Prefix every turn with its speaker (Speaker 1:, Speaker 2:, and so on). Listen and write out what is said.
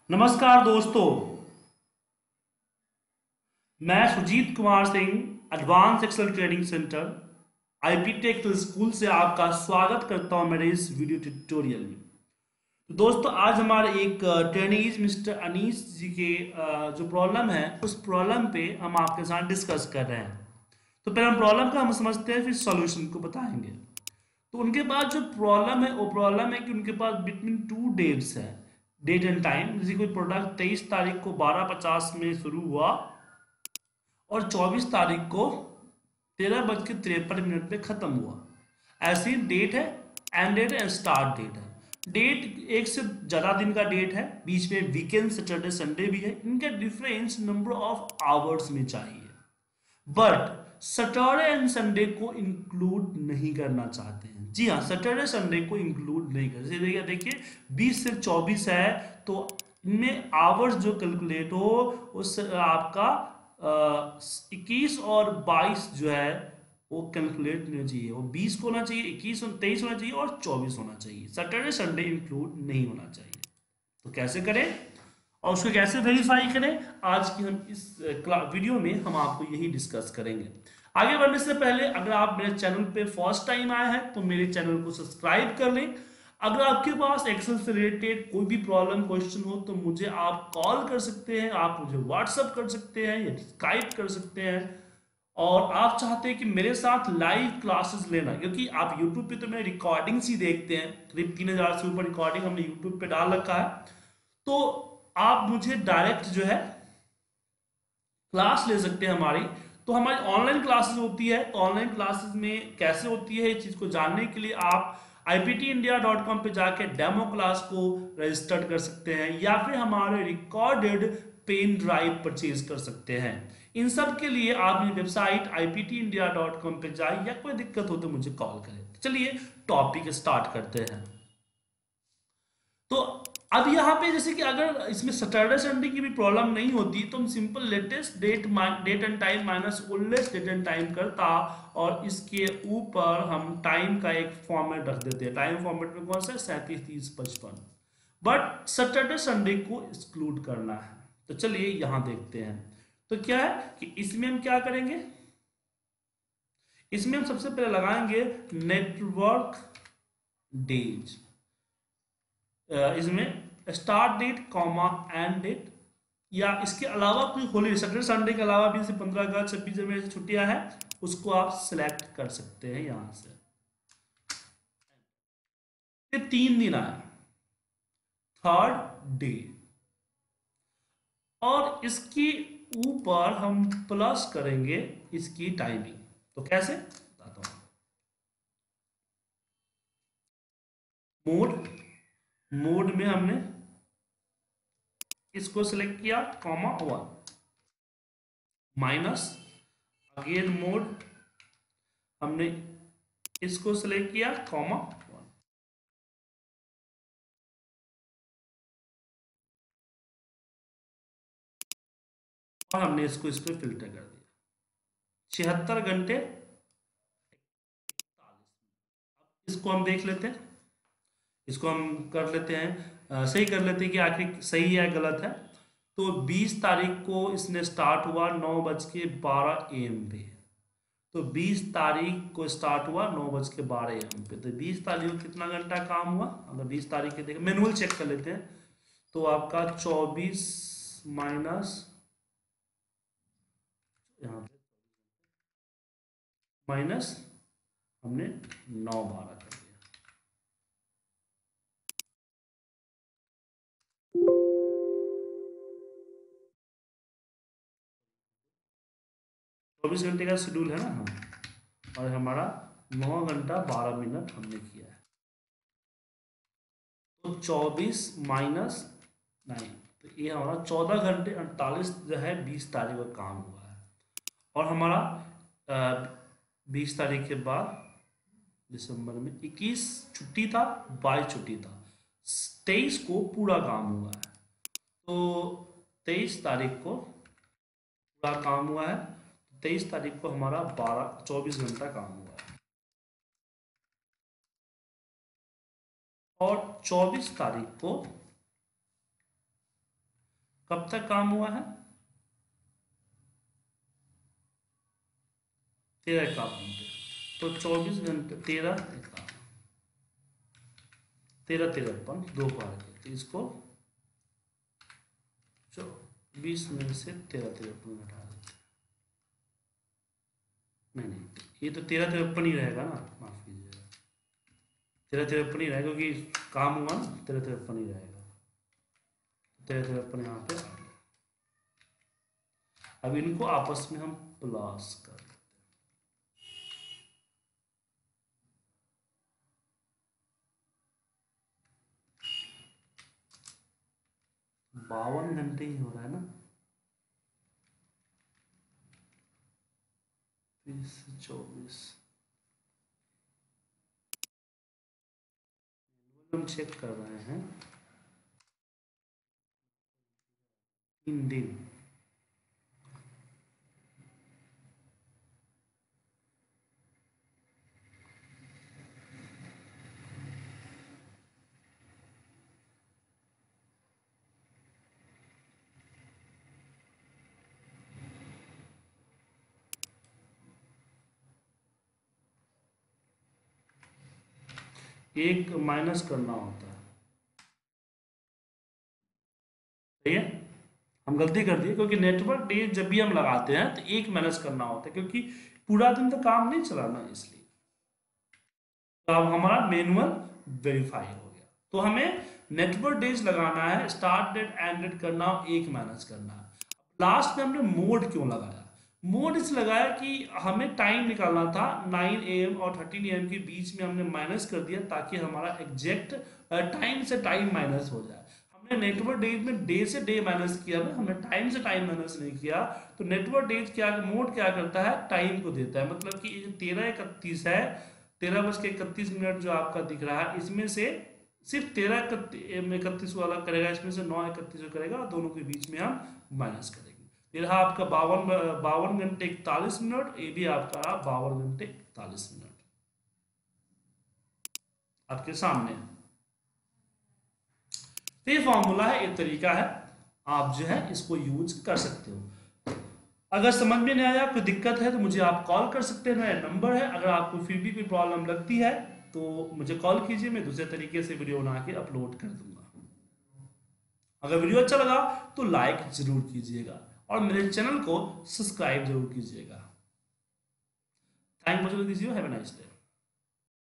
Speaker 1: नमस्कार दोस्तों। मैं Sujit Kumar Singh, advance Excel training centre IP Tech school से आपका स्वागत करता हूं मेरे इस वीडियो ट्यूटोरियल में। तो दोस्तों, आज हमारे एक ट्रेनिंग मिस्टर अनीस जी के जो प्रॉब्लम है उस प्रॉब्लम पे हम आपके साथ डिस्कस कर रहे हैं। तो पहले हम प्रॉब्लम का हम समझते हैं, फिर सॉल्यूशन को बताएंगे। तो उनके पास जो प्रॉब्लम है वो प्रॉब्लम है कि उनके पास बिटवीन टू डेट्स है, डेट एंड टाइम। जैसे कोई प्रोडक्ट 23 तारीख को 12:50 में शुरू हुआ और 24 तारीख को 13:53 पे खत्म हुआ। ऐसी डेट है, एंड डेट है, स्टार्ट डेट है। डेट एक से ज्यादा दिन का डेट है, बीच में वीकेंड सैटरडे संडे भी है। इनका डिफरेंस नंबर ऑफ आवर्स में चाहिए, बट सैटरडे एंड संडे को इंक्लूड नहीं करना चाहते हैं। जी हाँ, सैटरडे संडे को इंक्लूड नहीं कर, जैसे देखिए देखिए 20 से 24 है, तो इनमें आवर्स जो कैलकुलेट हो उस आपका 21 और 22 जो है वो कैलकुलेट नहीं चाहिए। वो 20 को होना चाहिए, 21 23 होना चाहिए और 24 होना चाहिए। सैटरडे संडे इंक्लूड नहीं होना चाहिए। तो कैसे करें और उसको कैसे वेरीफाई करें, आज की हम इस वीडियो में हम आपको यही डिस्कस करेंगे। आगे बढ़ने से पहले अगर आप मेरे चैनल पे फर्स्ट टाइम आए हैं तो मेरे चैनल को सब्सक्राइब कर लें। अगर आपके पास एक्सेल से रिलेटेड कोई भी प्रॉब्लम क्वेश्चन हो तो मुझे आप कॉल कर सकते हैं, आप मुझे व्हाट्सअप कर सकते हैं या स्काइप कर सकते हैं। और आप चाहते हैं कि मेरे साथ लाइव क्लासेस लेना, क्योंकि आप YouTube पे तो मेरे रिकॉर्डिंग्स ही देखते हैं, करीब 3,000 से ऊपर रिकॉर्डिंग हमने YouTube पे डाल रखा है। तो आप मुझे डायरेक्ट जो है क्लास ले सकते हैं हमारी। तो हमारी ऑनलाइन क्लासेस होती है, तो ऑनलाइन क्लासेस में कैसे होती है इस चीज़ को जानने के लिए आप iptindia.com पे जाके डेमो क्लास को रजिस्टर कर सकते हैं, या फिर हमारे रिकॉर्डेड पेन ड्राइव परचेज कर सकते हैं। इन सब के लिए आप मेरी वेबसाइट iptindia.com पे जाए, या कोई दिक्कत हो तो मुझे कॉल करें। चलिए टॉपिक स्टार्ट करते हैं। तो अब यहाँ पे जैसे कि अगर इसमें सैटरडे संडे की भी प्रॉब्लम नहीं होती तो हम simple latest date and time minus oldest date and time करता, और इसके ऊपर हम टाइम का एक फॉर्मेट रख देते हैं। टाइम फॉर्मेट में कौन सा है? 37, 30, 55। बट सैटरडे संडे को एक्सक्लूड करना है। तो चलिए यहाँ देखते हैं। तो क्या है कि इसमें हम क्या करेंगे, इसमें हम सबसे पहले लगाएंगे नेटवर्क डेज। इसमें start date comma end date, या इसके अलावा कोई हॉलीडे सैटरडे संडे के अलावा भी जैसे 15 अगस्त, 26 जनवरी से छुट्टियां हैं, उसको आप सिलेक्ट कर सकते हैं यहां से। ये 3 दिन आया, थर्ड डे, और इसके ऊपर हम प्लस करेंगे इसकी टाइमिंग। तो कैसे बताता हूं। मोड मोड में हमने इसको सिलेक्ट किया, कॉमा 1 माइनस, अगेन मोड हमने इसको सिलेक्ट किया, कॉमा 1। और हमने इसको इस पर फिल्टर कर दिया। 76 घंटे 41 मिनट। इसको हम देख लेते हैं, इसको हम कर लेते हैं, सही कर लेते हैं कि आखिर सही है गलत है। तो 20 तारीख को इसने स्टार्ट हुआ 9:12 AM पे। तो 20 तारीख को स्टार्ट हुआ 9:12 AM पे। तो 20 तारीख को कितना घंटा काम हुआ? अगर 20 तारीख के देखें, मैनुअल चेक कर लेते हैं। तो आपका 24 माइनस, यहाँ पे माइनस हमने 9:12 कर दिया। 24 घंटे का शेड्यूल है ना। हाँ, और हमारा 9 घंटा 12 मिनट हमने किया है। तो 24 - 9, तो ये हमारा 14 घंटे 48 जो है 20 तारीख को काम हुआ है। और हमारा 20 तारीख के बाद दिसंबर में 21 छुट्टी था, 22 छुट्टी था, 23 को पूरा काम हुआ है। तो 23 तारीख को पूरा काम हुआ है। 23 तारीख को हमारा 24 घंटा काम हुआ है। और 24 तारीख को कब तक काम हुआ है? 13 घंटे। तो 24 घंटे 13 दोपहर के, तो इसको 20 में से 13 घटा देते हैं। नहीं, ये तो 13 ही रहेगा ना, माफ कीजिएगा, 13 ही रहेगा क्योंकि काम हुआ ना, 13 ही रहेगा। 13 यहाँ पे आ गया। अब इनको आपस में हम प्लस कर देते हैं। 52 घंटे ही हो रहा है ना, 20 से 24। हम चेक कर रहे हैं 3 दिन। एक माइनस करना होता है, सही है। हम गलती कर दिए क्योंकि नेटवर्क डे जब भी हम लगाते हैं तो एक माइनस करना होता है, क्योंकि पूरा दिन तो काम नहीं चलाना, इसलिए। तो अब हमारा मैनुअल वेरीफाई हो गया। तो हमें नेटवर्क डेज लगाना है, स्टार्ट डेट एंड डेट करना, एक माइनस करना है। लास्ट में हमने मोड क्यों लगाया? मोड इसलिए लगाया कि हमें टाइम निकालना था, 9 AM और 13 AM के बीच में हमने माइनस कर दिया ताकि हमारा एग्जैक्ट टाइम से टाइम माइनस हो जाए। हमने नेटवर्क डेज में डे से डे माइनस किया है, हमने टाइम से टाइम माइनस नहीं किया। तो नेटवर्क डेज क्या, मोड क्या करता है, टाइम को देता है। मतलब कि 13:31 है, 13:31 जो आपका दिख रहा है, इसमें से सिर्फ 13:31 को अलग करेगा, इसमें से 9:31 को करेगा, दोनों के बीच में हम माइनस करेंगे। ये रहा आपका 52 घंटे 41 मिनट, ये भी आपका रहा 52 घंटे 41 मिनट आपके सामने। तो ये फॉर्मूला है, एक तरीका है, आप जो है इसको यूज कर सकते हो। अगर समझ में नहीं आया, कोई दिक्कत है तो मुझे आप कॉल कर सकते हैं, मेरा नंबर है। अगर आपको फिर भी कोई प्रॉब्लम लगती है तो मुझे कॉल कीजिए, मैं दूसरे तरीके से वीडियो बना के अपलोड कर दूंगा। अगर वीडियो अच्छा लगा तो लाइक जरूर कीजिएगा और मेरे चैनल को सब्सक्राइब जरूर कीजिएगा। Thank you, have a nice day.